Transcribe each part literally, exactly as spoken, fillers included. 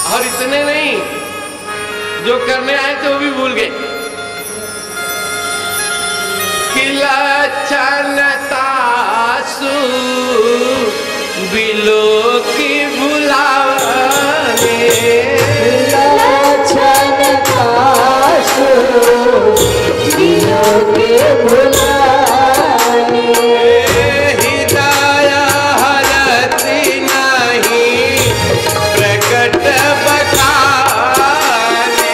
और इतने नहीं, जो करने आए थे वो भी भूल गए। लक्षणतासु बिलो की बुलावे, लक्षणतासु बिलो की बुलावे, हृदय हरति नहीं प्रकट बखाने,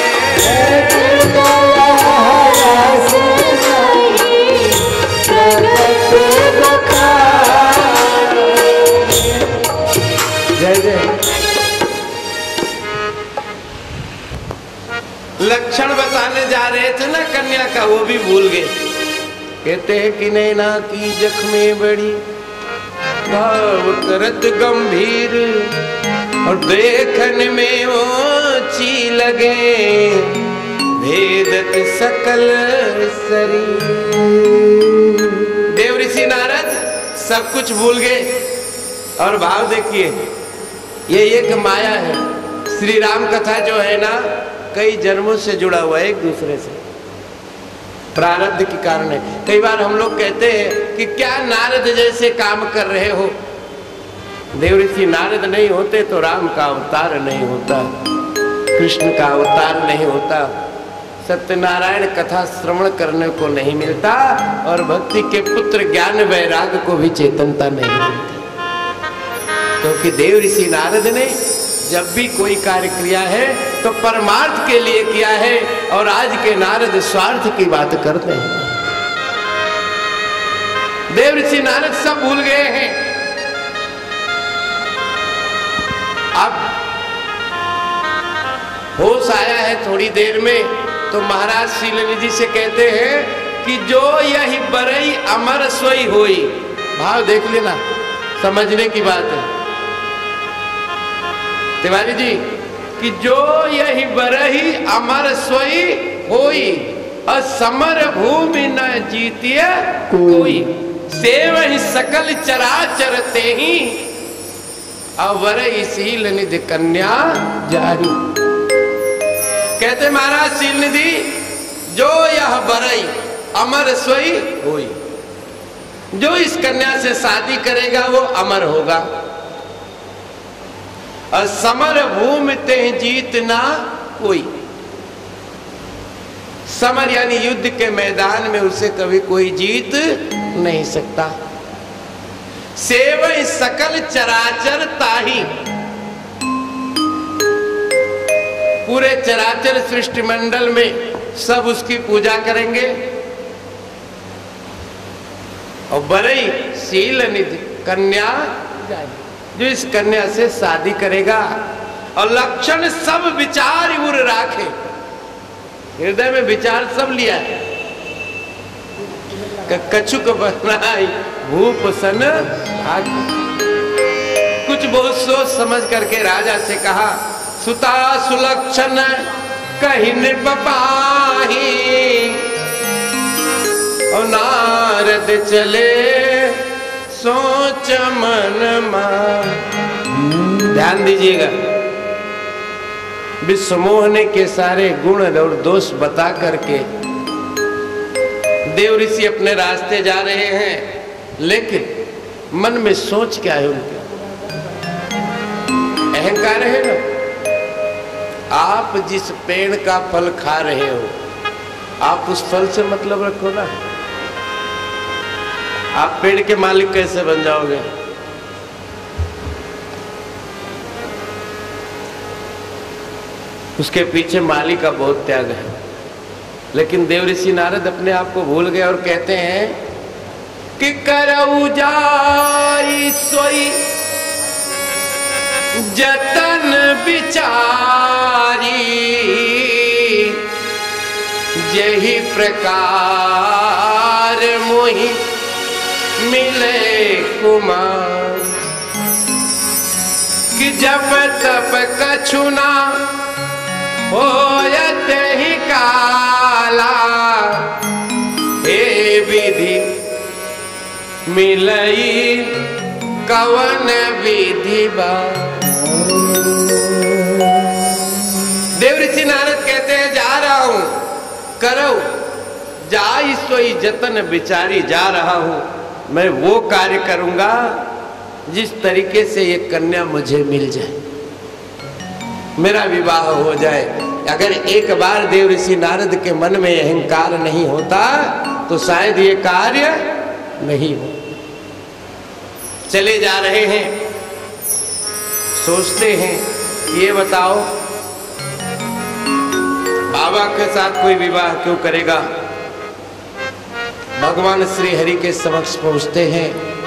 जय जय। लक्षण बताने जा रहे थे ना कन्या का, वो भी भूल गए। कहते हैं कि नैना की जख्मे बड़ी भाव करत गंभीर, और देखने में ऊंची लगे भेदत सकल शरीर। देव ऋषि नारद सब कुछ भूल गए। और भाव देखिए, ये एक माया है। श्री राम कथा जो है ना, कई जन्मों से जुड़ा हुआ है एक दूसरे से, प्रारब्ध के कारण है। कई बार हम लोग कहते हैं कि क्या नारद जैसे काम कर रहे हो। देव ऋषि नारद नहीं होते तो राम का अवतार नहीं होता, कृष्ण का अवतार नहीं होता, सत्यनारायण कथा श्रवण करने को नहीं मिलता, और भक्ति के पुत्र ज्ञान वैराग को भी चेतनता नहीं मिलती। क्योंकि देव ऋषि नारद ने जब भी कोई कार्य किया है तो परमार्थ के लिए किया है, और आज के नारद स्वार्थ की बात करते हैं। देव ऋषि नारद सब भूल गए हैं। अब होश आया है थोड़ी देर में, तो महाराज शीलनिधि से कहते हैं कि जो यही बरई अमर सोई होई। भाव देख लेना, समझने की बात है तिवारी जी, कि जो यही बरही अमर सोई होई, असमर भूमि न जीतिए कोई, सेव ही सकल चराचर ते ही, अवरई शील निधि कन्या जारी। कहते महाराज शील निधि, जो यह बरई अमर सोई होई, जो इस कन्या से शादी करेगा वो अमर होगा। समर भूमि ते जीत ना कोई, समर यानी युद्ध के मैदान में उसे कभी कोई जीत नहीं सकता। सेवई सकल चराचर ताही, पूरे चराचर सृष्टि मंडल में सब उसकी पूजा करेंगे। और बरई शील निधि कन्या, जो इस कन्या से शादी करेगा, और लक्षण सब विचार उर राखे, हृदय में विचार सब लिया है। कछुक बनाई भूप सन भाग, कुछ बहुत सोच समझ करके राजा से कहा, सुता सुलक्षण कहीं नृप पाही, और नारद चले सोच मन मान। ध्यान दीजिएगा, विश्वमोह ने के सारे गुण और दोष बता करके देव ऋषि अपने रास्ते जा रहे हैं, लेकिन मन में सोच क्या है उनके? अहंकार है ना। आप जिस पेड़ का फल खा रहे हो, आप उस फल से मतलब रखो ना। आप पेड़ के मालिक कैसे बन जाओगे? उसके पीछे मालिक का बहुत त्याग है। लेकिन देव ऋषि नारद अपने आप को भूल गए और कहते हैं कि करऊ जाई सोई जतन विचारी, यही प्रकार मोहि मिले कुमार, कि जब तप कछुना होयत ही काला, हे विधि मिलई कवन विधि बा। करो जाई सोई जतन बिचारी जा रहा हूं, मैं वो कार्य करूंगा जिस तरीके से ये कन्या मुझे मिल जाए, मेरा विवाह हो जाए। अगर एक बार देव ऋषि नारद के मन में अहंकार नहीं होता तो शायद ये कार्य नहीं हो। चले जा रहे हैं, सोचते हैं ये बताओ बाबा के साथ कोई विवाह क्यों करेगा। भगवान श्री हरि के समक्ष पहुंचते हैं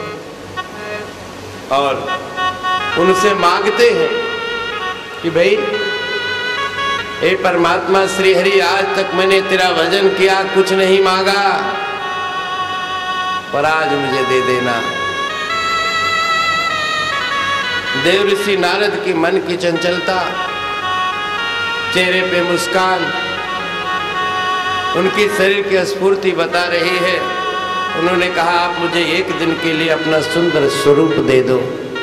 और उनसे मांगते हैं कि भाई हे परमात्मा श्री हरि, आज तक मैंने तेरा भजन किया, कुछ नहीं मांगा, पर आज मुझे दे देना। देव ऋषि नारद की मन की चंचलता, चेहरे पे मुस्कान, उनकी शरीर की स्फूर्ति बता रही है। उन्होंने कहा आप मुझे एक दिन के लिए अपना सुंदर स्वरूप दे दो।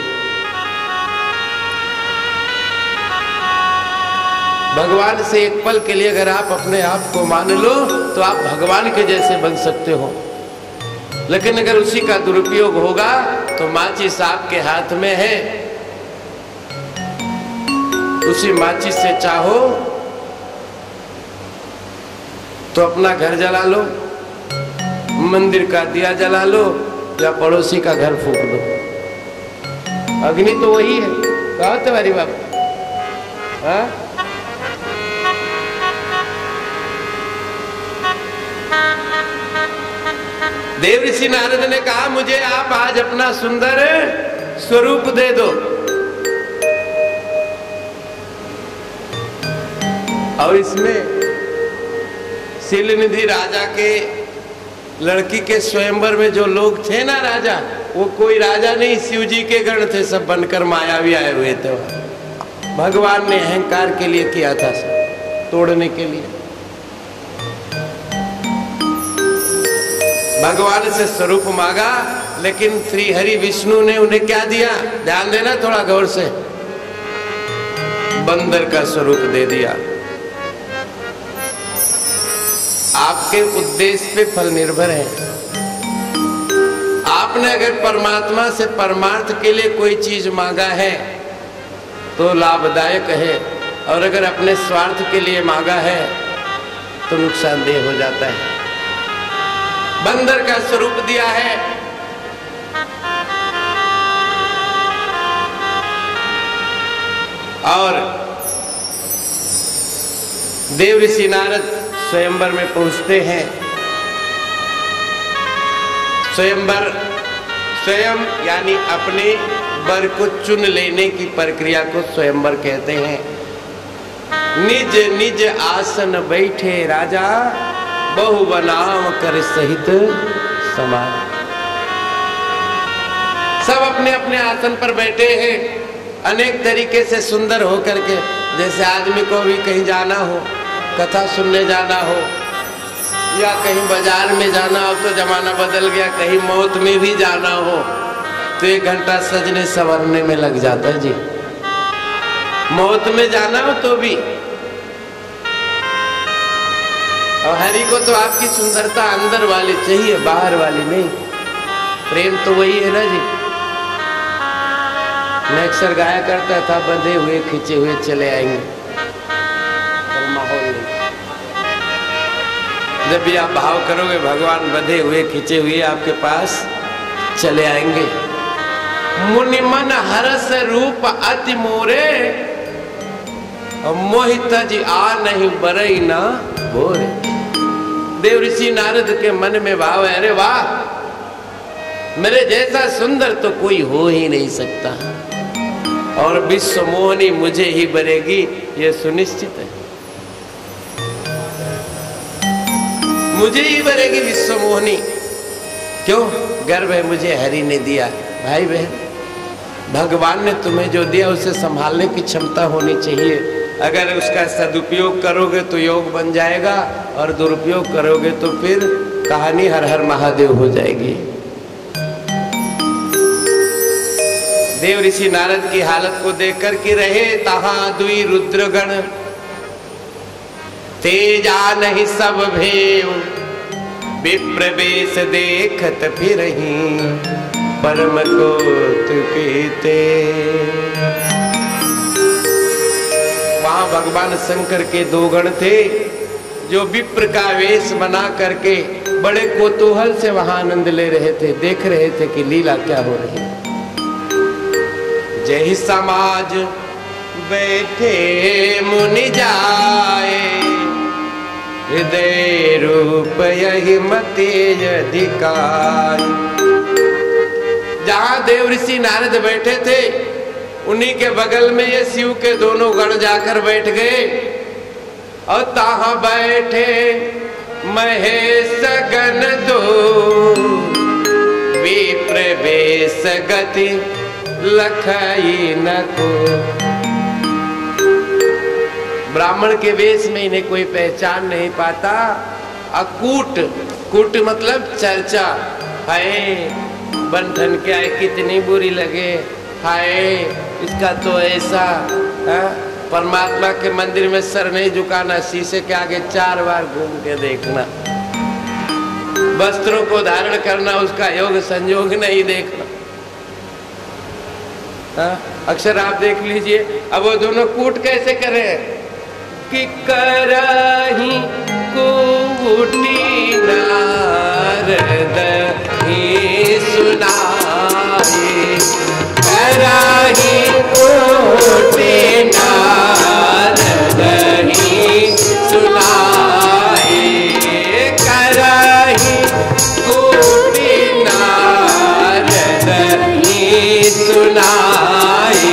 भगवान से एक पल के लिए अगर आप अपने आप को मान लो तो आप भगवान के जैसे बन सकते हो, लेकिन अगर उसी का दुरुपयोग होगा तो माचिस आपके हाथ में है, उसी माचिस से चाहो तो अपना घर जला लो, मंदिर का दिया जला लो, या पड़ोसी का घर फूंक दो। अग्नि तो वही है। कहा तुम्हारी बाबा? हाँ, देव ऋषि नारद ने कहा मुझे आप आज अपना सुंदर स्वरूप दे दो। और इसमें शीलनिधि राजा के लड़की के स्वयंवर में जो लोग थे ना राजा, वो कोई राजा नहीं, शिव जी के गण थे, सब बनकर मायावी आए हुए थे। भगवान ने अहंकार के लिए किया था, सब तोड़ने के लिए। भगवान से स्वरूप मांगा, लेकिन श्री हरि विष्णु ने उन्हें क्या दिया? ध्यान देना थोड़ा गौर से। बंदर का स्वरूप दे दिया। आपके उद्देश्य पे फल निर्भर है। आपने अगर परमात्मा से परमार्थ के लिए कोई चीज मांगा है तो लाभदायक है, और अगर अपने स्वार्थ के लिए मांगा है तो नुकसानदेह हो जाता है। बंदर का स्वरूप दिया है। और देव ऋषि नारद स्वयंवर में पहुंचते हैं। स्वयंवर स्वयं यानी अपने वर को चुन लेने की प्रक्रिया को स्वयंवर कहते हैं। निज निज आसन बैठे राजा, बहु बनाम कर सहित समान। सब अपने अपने आसन पर बैठे हैं, अनेक तरीके से सुंदर होकर के। जैसे आदमी को भी कहीं जाना हो, कथा सुनने जाना हो, या कहीं बाजार में जाना हो, तो जमाना बदल गया, कहीं मौत में भी जाना हो तो एक घंटा सजने संवरने में लग जाता है जी। मौत में जाना हो तो भी। और हरि को तो आपकी सुंदरता अंदर वाली चाहिए, बाहर वाली नहीं। प्रेम तो वही है ना जी। मैं अक्सर गाया करता था, बंधे हुए खींचे हुए चले आएंगे, और माहौल नहीं। जब भी आप भाव करोगे भगवान बंधे हुए खींचे हुए आपके पास चले आएंगे। मुनि मन हरस रूप अति मोरे, और मोहित जी आ नहीं बरई ना भोरे। देव ऋषि नारद के मन में भाव है, अरे वाह, मेरे जैसा सुंदर तो कोई हो ही नहीं सकता, और विश्व मोहनी मुझे ही बनेगी ये सुनिश्चित है। मुझे ही बनेगी विश्व मोहनी। क्यों? गर्व है मुझे हरि ने दिया। भाई बहन, भगवान ने तुम्हें जो दिया उसे संभालने की क्षमता होनी चाहिए। अगर उसका सदुपयोग करोगे तो योग बन जाएगा, और दुरुपयोग करोगे तो फिर कहानी हर हर महादेव हो जाएगी। देव ऋषि नारद की हालत को देख कर के रहे तहा दुई रुद्रगण, तेजा नहीं सब भेव विप्र वेश देखत फिरही परम कौतुकीते। वहां भगवान शंकर के दो गण थे जो विप्र का वेश बना करके बड़े कौतूहल से वहां आनंद ले रहे थे, देख रहे थे कि लीला क्या हो रही है। जय समाज बैठे मुनि जाए हृदय रूप यही मति अधिकार। जहां देव ऋषि नारद बैठे थे उन्हीं के बगल में ये शिव के दोनों गण जाकर बैठ गए और तहां बैठे महेश गण दो विप्र वेश गति लखई न को। ब्राह्मण के वेश में इन्हें कोई पहचान नहीं पाता। अकूट, कूट मतलब चर्चा, हाय बंधन क्या है, कितनी बुरी लगे, हाय इसका तो ऐसा। हा? परमात्मा के मंदिर में सर नहीं झुकाना, शीशे के आगे चार बार घूम के देखना, वस्त्रों को धारण करना, उसका योग संयोग नहीं देखना। हा? अक्सर आप देख लीजिए। अब वो दोनों कूट कैसे करें कि करही कूटी नारद ही सुनाए, करही कूटी नारद ही सुनाए, करही कूटी नारद ही सुनाए।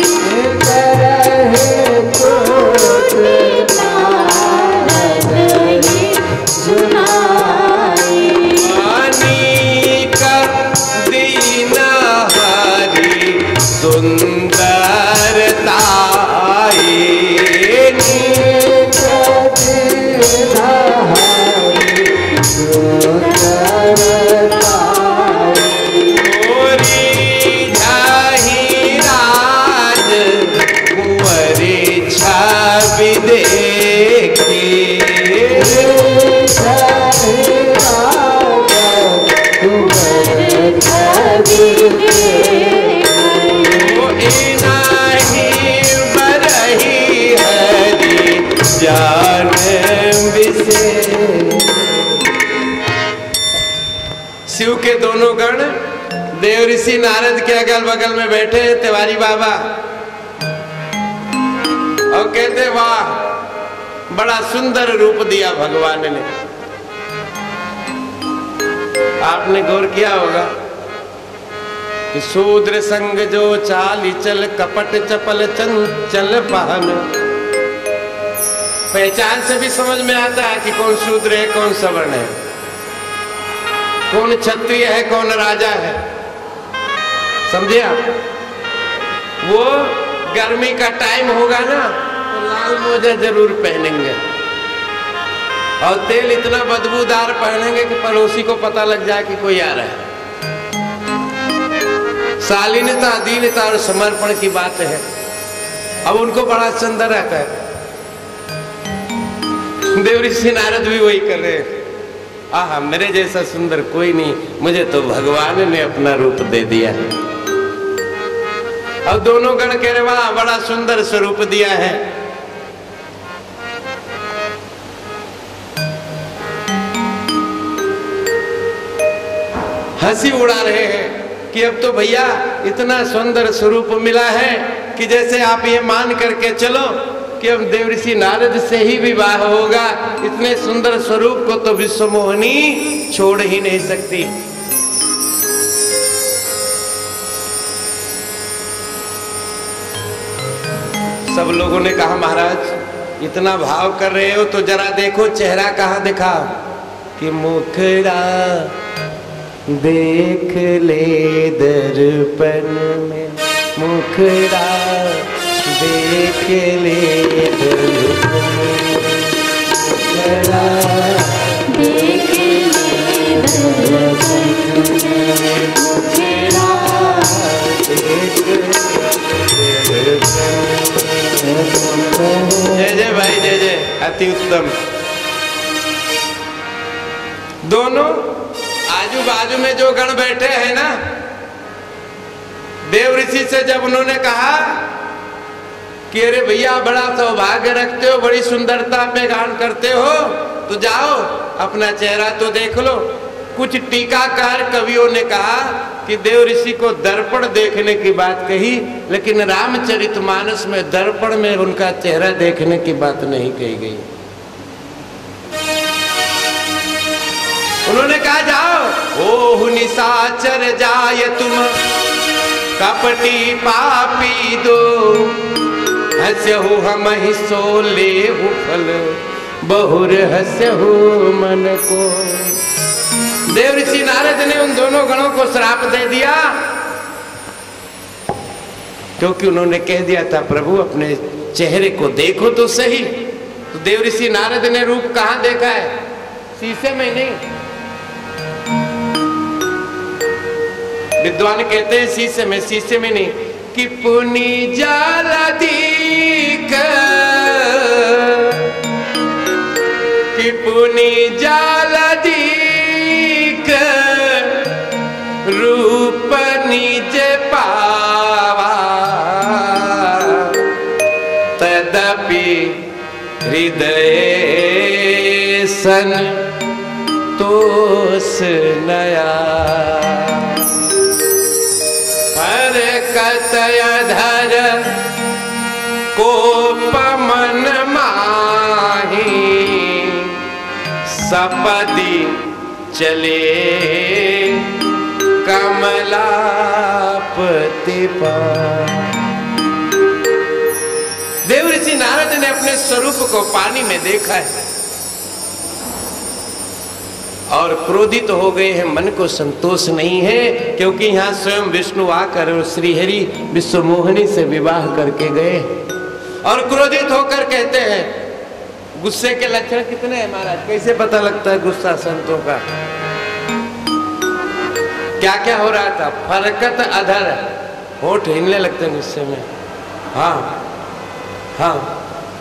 शिव के दोनों गण देव ऋषि नारद के अगल बगल में बैठे तिवारी बाबा और कहते वाह बड़ा सुंदर रूप दिया भगवान ने। आपने गौर किया होगा कि शूद्र संग जो चाल चल कपट चपल चंचल पहन, पहचान से भी समझ में आता है कि कौन शूद्र है कौन सवर्ण है, कौन क्षत्रिय है कौन राजा है। समझे आप? वो गर्मी का टाइम होगा ना तो लाल मोजा जरूर पहनेंगे और तेल इतना बदबूदार पहनेंगे कि पड़ोसी को पता लग जाए कि कोई आ रहा है। शालीनता, दीनता और समर्पण की बात है। अब उनको बड़ा सुंदर रहता है। देव ऋषि नारद भी वही कर रहे हैं। आहा मेरे जैसा सुंदर कोई नहीं, मुझे तो भगवान ने अपना रूप दे दिया है। अब दोनों गण कह रहे वाह बड़ा सुंदर स्वरूप दिया है। हंसी उड़ा रहे हैं कि अब तो भैया इतना सुंदर स्वरूप मिला है कि जैसे आप ये मान करके चलो कि अब देव ऋषि नारद से ही विवाह होगा। इतने सुंदर स्वरूप को तो विश्वमोहिनी छोड़ ही नहीं सकती। सब लोगों ने कहा महाराज इतना भाव कर रहे हो तो जरा देखो चेहरा कहाँ दिखाओ कि मुखड़ा देख ले दर्पण में, मुखड़ा देख ले दर्पण में, मुखड़ा देख ले दर्पण में, मुखड़ा देख ले दर्पण में। जय जय भाई, जय जय, अति उत्तम। दोनों आजू बाजू में जो गण बैठे हैं ना, देव ऋषि से जब उन्होंने कहा कि अरे भैया बड़ा सौभाग्य रखते हो, बड़ी सुंदरता पे गान करते हो, तो जाओ अपना चेहरा तो देख लो। कुछ टीकाकार कवियों ने कहा कि देव ऋषि को दर्पण देखने की बात कही, लेकिन रामचरितमानस में दर्पण में उनका चेहरा देखने की बात नहीं कही गई। उन्होंने कहा जाओ, ओहु निशाचर जाय तुम कपटी पापी दो, हस्यहु हम ही सो लेहु फल, बहुर हस्यहु मन को। देव ऋषि नारद ने उन दोनों गणों को श्राप दे दिया, क्योंकि उन्होंने कह दिया था प्रभु अपने चेहरे को देखो तो सही। तो देव ऋषि नारद ने रूप कहां देखा है? शीशे में नहीं। विद्वान कहते हैं शीशे में, शीशे में नहीं। कि पुनि जालधिक, कि पुनि जालधिक रूप निज पावा, तदपि हृदय सन तोष नया, कतयधर कोप मन माही, सपदी चले कमलापति पार। देव ऋषि नारद ने अपने स्वरूप को पानी में देखा है और क्रोधित तो हो गए हैं, मन को संतोष नहीं है, क्योंकि यहाँ स्वयं विष्णु आकर और श्रीहरि विश्वमोहिनी से विवाह करके गए और क्रोधित होकर कहते हैं। गुस्से के लक्षण कितने हैं महाराज? कैसे पता लगता है गुस्सा संतों का? क्या क्या हो रहा था? फरकत अधर, होठ हिलने लगते हैं गुस्से में। हाँ हाँ,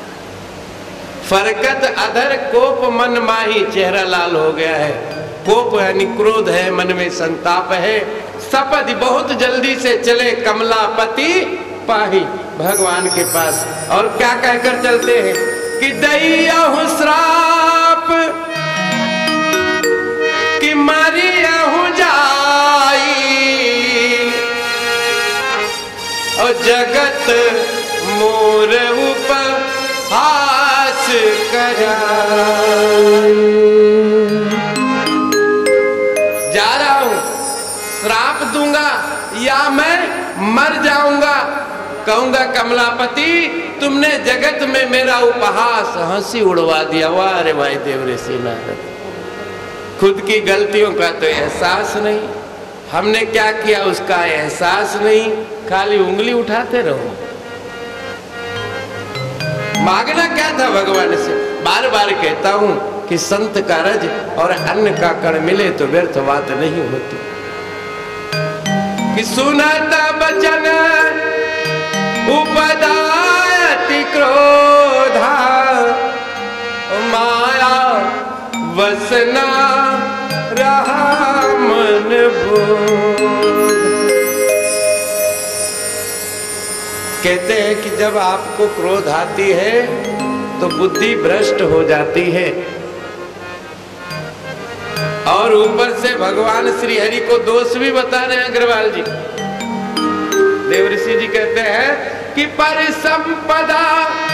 फरकत अधर कोप मन माही, चेहरा लाल हो गया है। कोप यानी क्रोध है, मन में संताप है। सपद, बहुत जल्दी से चले कमलापति पाही, भगवान के पास। और क्या कहकर चलते हैं कि दैयाहु श्राप कि मरियाहु जाई, और जगत मोर ऊपर हास जा रहा हूं, श्राप दूंगा या मैं मर जाऊंगा। कहूंगा कमलापति तुमने जगत में मेरा उपहास, हंसी उड़वा दिया। वाह रे भाई देव ऋषि नारद, खुद की गलतियों का तो एहसास नहीं, हमने क्या किया उसका एहसास नहीं, खाली उंगली उठाते रहो। मांगना क्या था भगवान से? बार बार कहता हूं कि संत का रज और अन्न का कण मिले तो व्यर्थ बात नहीं होती। कि सुनता बचन उपदायति क्रोधा, माया वसना रहा मन बोध। कहते हैं कि जब आपको क्रोध आती है तो बुद्धि भ्रष्ट हो जाती है, और ऊपर से भगवान श्री हरि को दोष भी बता रहे हैं अग्रवाल जी। देव ऋषि जी कहते हैं कि परिसंपदा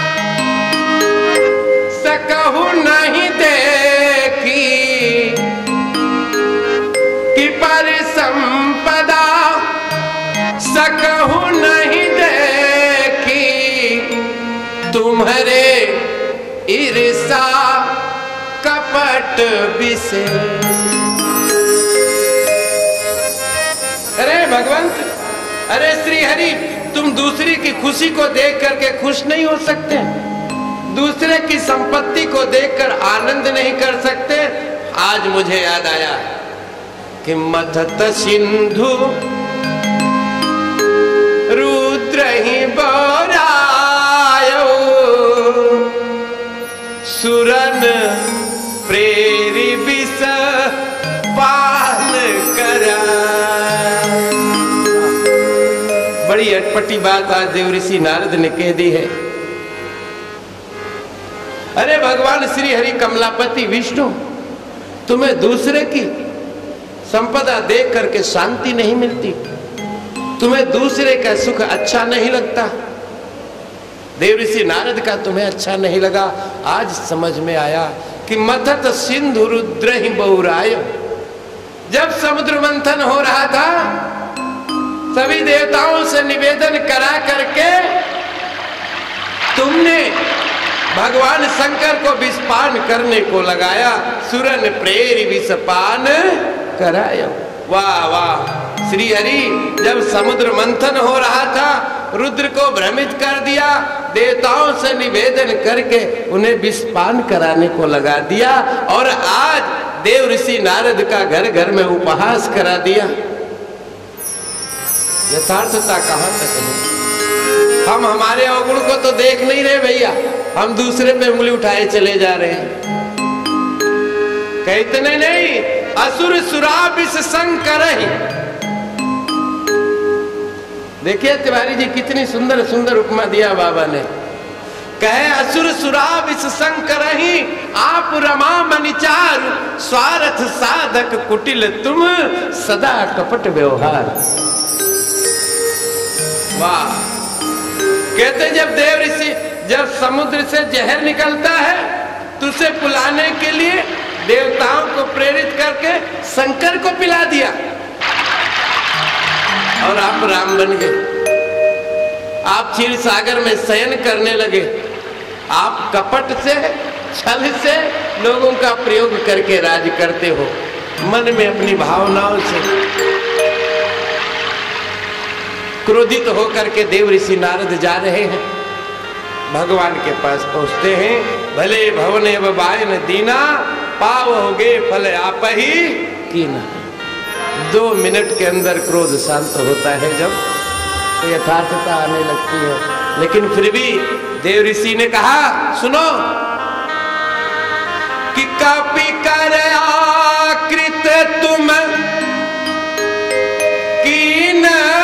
सकहु नहीं देखी, कि परिसंपदा सकहु नहीं देखी, तुम्हारे ईर्षा कपट विषय। अरे भगवंत, अरे श्री हरि, तुम दूसरी की खुशी को देख करके खुश नहीं हो सकते? दूसरे की संपत्ति को देखकर आनंद नहीं कर सकते? आज मुझे याद आया कि मथत सिंधु रुद्र ही बोरायो, सुरन प्रेरी विष पान करा। बड़ी अटपटी बात आज देवऋषि नारद ने कह दी है। अरे भगवान श्री हरि कमलापति विष्णु, तुम्हें दूसरे की संपदा देख करके शांति नहीं मिलती, तुम्हें दूसरे का सुख अच्छा नहीं लगता। देवऋषि नारद का तुम्हें अच्छा नहीं लगा। आज समझ में आया कि मथत सिंधु रुद्र ही बहुराय। जब समुद्र मंथन हो रहा था, सभी देवताओं से निवेदन करा करके तुमने भगवान शंकर को विषपान करने को लगाया। सुरन प्रेरी विषपान कराया। वाह वाह। श्री हरि जब समुद्र मंथन हो रहा था, रुद्र को भ्रमित कर दिया, देवताओं से निवेदन करके उन्हें विषपान कराने को लगा दिया। और आज देव ऋषि नारद का घर घर में उपहास करा दिया। यथार्थता कहां तक है? हम हमारे अवगुण को तो देख नहीं रहे भैया, हम दूसरे पे उंगली उठाए चले जा रहे हैं। कहते नहीं, नहीं असुर सुरा विष शंकर ही। देखिए तिवारी जी कितनी सुंदर सुंदर उपमा दिया बाबा ने। कहे असुर सुरा विष शंकर ही, आप रमा मनिचार, स्वार्थ साधक कुटिल तुम, सदा कपट व्यवहार। वाह। कहते जब देव ऋषि, जब समुद्र से जहर निकलता है तो उसे पिलाने के लिए देवताओं को प्रेरित करके शंकर को पिला दिया और आप राम बन गए। आप क्षीर सागर में शयन करने लगे। आप कपट से, छल से लोगों का प्रयोग करके राज करते हो, मन में अपनी भावनाओं से। क्रोधित होकर के देव ऋषि नारद जा रहे हैं, भगवान के पास पहुंचते हैं। भले भवने बायन दीना, पाव होगे फल आप ही कीना। दो मिनट के अंदर क्रोध शांत होता है जब, तो यथार्थता आने लगती है। लेकिन फिर भी देव ऋषि ने कहा, सुनो कि कपि कर आकृत तुम कीन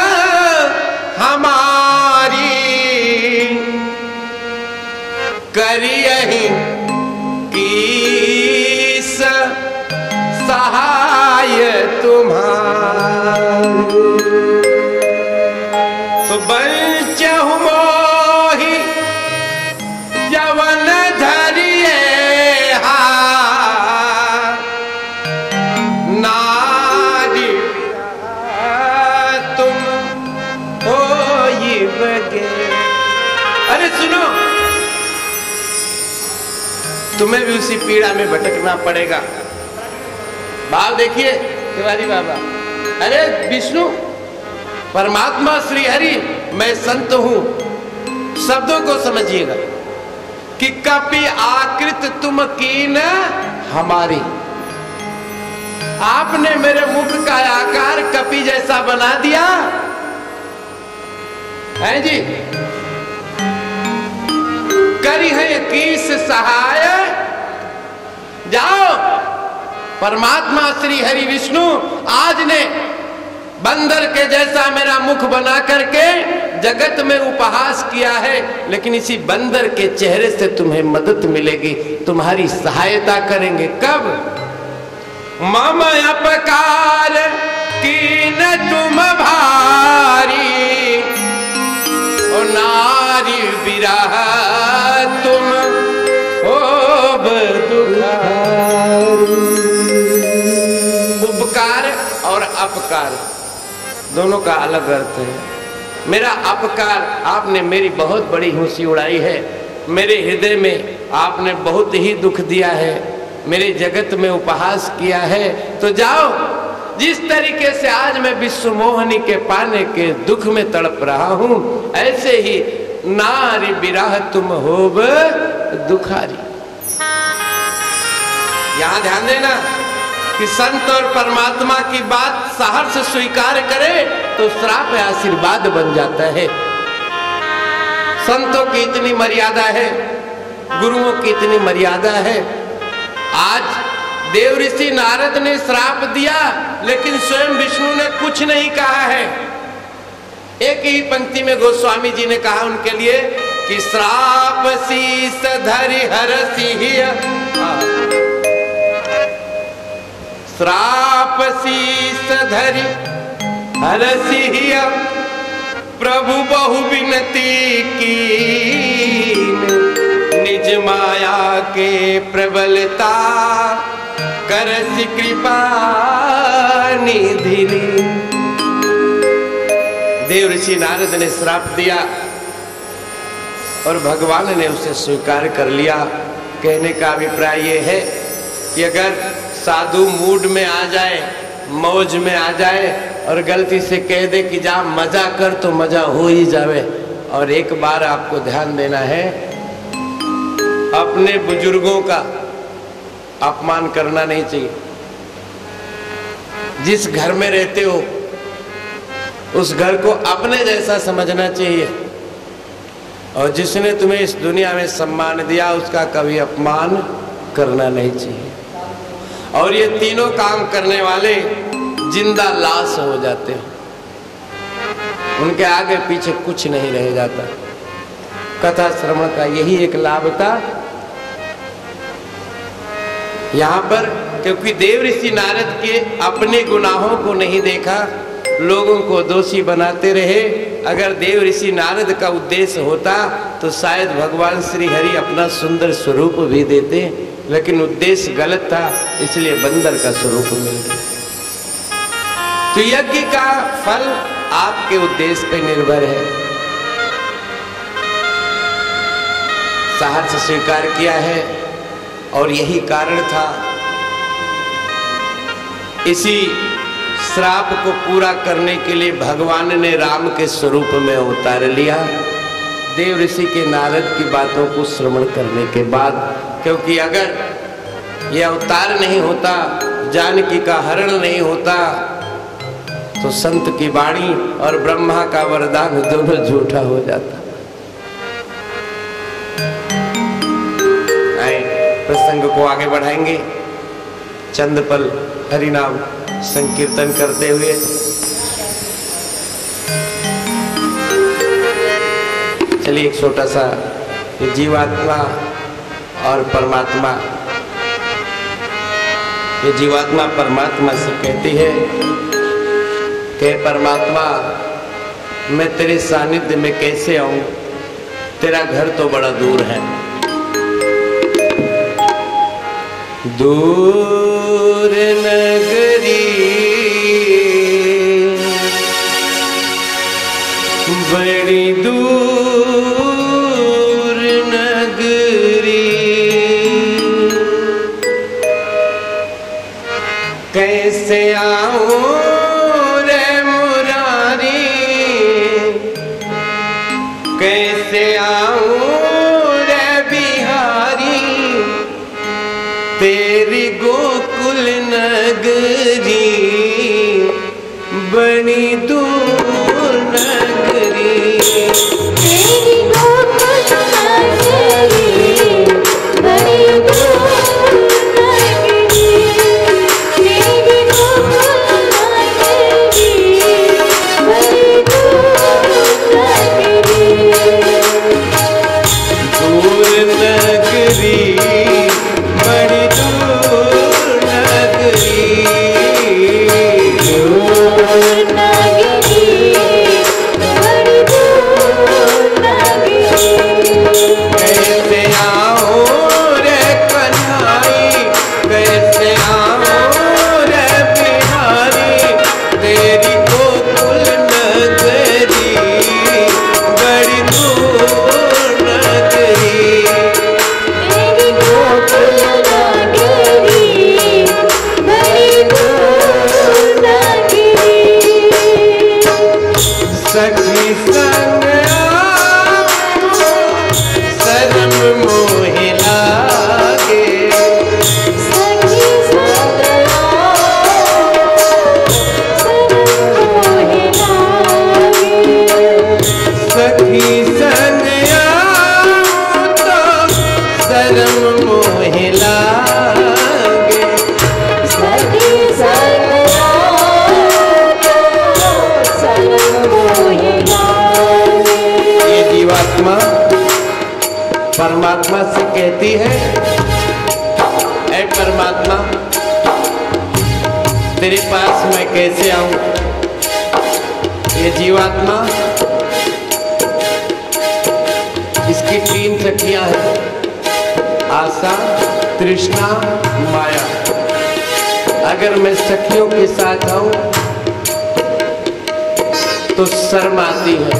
हमारी, करियहि कीस सहाय तुम्हारी। तो बंचहु मोहि यवन धरिए हा, नारी तुम होई बगे। अरे सुनो, तुम्हें भी उसी पीड़ा में भटकना पड़ेगा। भाव देखिए तिवारी बाबा। अरे विष्णु परमात्मा श्री हरि, मैं संत हूं, शब्दों को समझिएगा कि कपि आकृत तुम कीन हमारी। आपने मेरे मुख का आकार कपि जैसा बना दिया है जी। करी है कीस सहाय, जाओ। परमात्मा श्री हरि विष्णु आज ने बंदर के जैसा मेरा मुख बना करके जगत में उपहास किया है, लेकिन इसी बंदर के चेहरे से तुम्हें मदद मिलेगी, तुम्हारी सहायता करेंगे। कब? मम अपकार कीन तुम भारी, और नारी विरह तुम होब दुखारी। उपकार और अपकार दोनों का अलग अर्थ है। मेरा अपकार, आपने मेरी बहुत बड़ी हंसी उड़ाई है, मेरे हृदय में आपने बहुत ही दुख दिया है, मेरे जगत में उपहास किया है। तो जाओ, जिस तरीके से आज मैं विश्व मोहनी के पाने के दुख में तड़प रहा हूं, ऐसे ही नारी विरह तुम होब दुखारी। यहां ध्यान देना कि संत और परमात्मा की बात सहर्ष स्वीकार करे तो श्राप या आशीर्वाद बन जाता है। संतों की इतनी मर्यादा है, गुरुओं की इतनी मर्यादा है। आज देव ऋषि नारद ने श्राप दिया, लेकिन स्वयं विष्णु ने कुछ नहीं कहा है। एक ही पंक्ति में गोस्वामी जी ने कहा उनके लिए कि श्राप शीस धरि हरसि, श्राप शीस धरि हरसि, प्रभु बहु विनती की, निज माया के प्रबलता करसि कृपा निधि। देव ऋषि नारद ने श्राप दिया और भगवान ने उसे स्वीकार कर लिया। कहने का अभिप्राय ये है कि अगर साधु मूड में आ जाए, मौज में आ जाए और गलती से कह दे कि जा मजा कर, तो मजा हो ही जावे। और एक बार आपको ध्यान देना है, अपने बुजुर्गों का अपमान करना नहीं चाहिए। जिस घर में रहते हो उस घर को अपने जैसा समझना चाहिए, और जिसने तुम्हें इस दुनिया में सम्मान दिया उसका कभी अपमान करना नहीं चाहिए। और ये तीनों काम करने वाले जिंदा लाश हो जाते हैं, उनके आगे पीछे कुछ नहीं रह जाता। कथा श्रवण का यही एक लाभ था यहाँ पर, क्योंकि देव ऋषि नारद के अपने गुनाहों को नहीं देखा, लोगों को दोषी बनाते रहे। अगर देव ऋषि नारद का उद्देश्य होता तो शायद भगवान श्री हरि अपना सुंदर स्वरूप भी देते, लेकिन उद्देश्य गलत था, इसलिए बंदर का स्वरूप मिल गया। तो यज्ञ का फल आपके उद्देश्य पर निर्भर है। साहस से स्वीकार किया है और यही कारण था। इसी श्राप को पूरा करने के लिए भगवान ने राम के स्वरूप में अवतार लिया, देव ऋषि के नारद की बातों को श्रवण करने के बाद। क्योंकि अगर यह अवतार नहीं होता, जानकी का हरण नहीं होता, तो संत की वाणी और ब्रह्मा का वरदान दोनों झूठा हो जाता। आए प्रसंग को आगे बढ़ाएंगे, चंद पल हरिनाम संकीर्तन करते हुए। चलिए एक छोटा सा जीवात्मा और परमात्मा, ये जीवात्मा परमात्मा से कहती है कि परमात्मा मैं तेरे सानिध्य में कैसे आऊं, तेरा घर तो बड़ा दूर है। दूर नगरी बड़ी दूर नगरी, कैसे आऊं रे मुरारी, कैसे आऊं रे बिहारी, तेरी गोकुल नगरी बड़ी दूर नगरी। तेरी गोकुल नगरी बड़ी दूर नगरी, तेरी गोकुल नगरी बड़ी दूर नगरी। दूर नगरी बड़ी दूर नगरी, दूर नगरी बड़ी दूर नगरी। कैसे आऊं रे कन्हाई, कैसे आऊं रे बिहारी, तेरी गोकुल नगरी बड़ी दूर नगरी। तेरी शर्म मोहि लागे। सखी संग राखो शर्म मोहि लागे। ये जीवात्मा परमात्मा से कहती है, ऐ परमात्मा तेरे पास मैं कैसे आऊं। ये जीवात्मा, इसकी तीन सखियां हैं, आशा, तृष्णा, माया। अगर मैं सखियों के साथ आऊं तो शर्म आती है,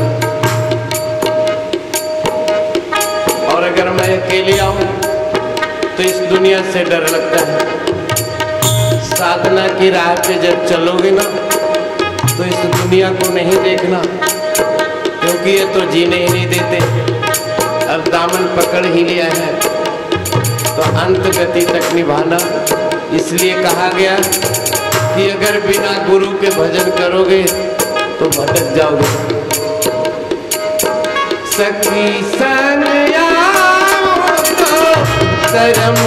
और अगर मैं अकेले आऊं तो इस दुनिया से डर लगता है। साधना की राह पे जब चलोगे ना तो इस दुनिया को नहीं देखना, क्योंकि ये तो जीने ही नहीं देते। अब दामन पकड़ ही लिया है तो अंत गति तक निभाना। इसलिए कहा गया कि अगर बिना गुरु के भजन करोगे तो भटक जाओगे। सखी संग आओ तो शर्म